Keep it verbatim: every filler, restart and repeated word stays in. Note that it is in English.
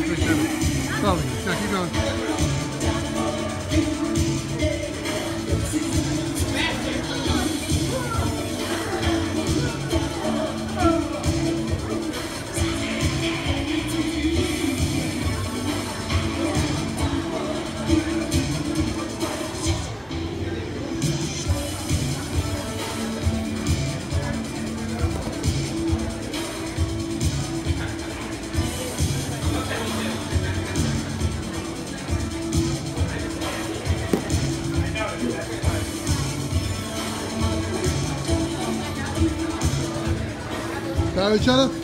Good job. Slowly. Now keep going. Grab each other.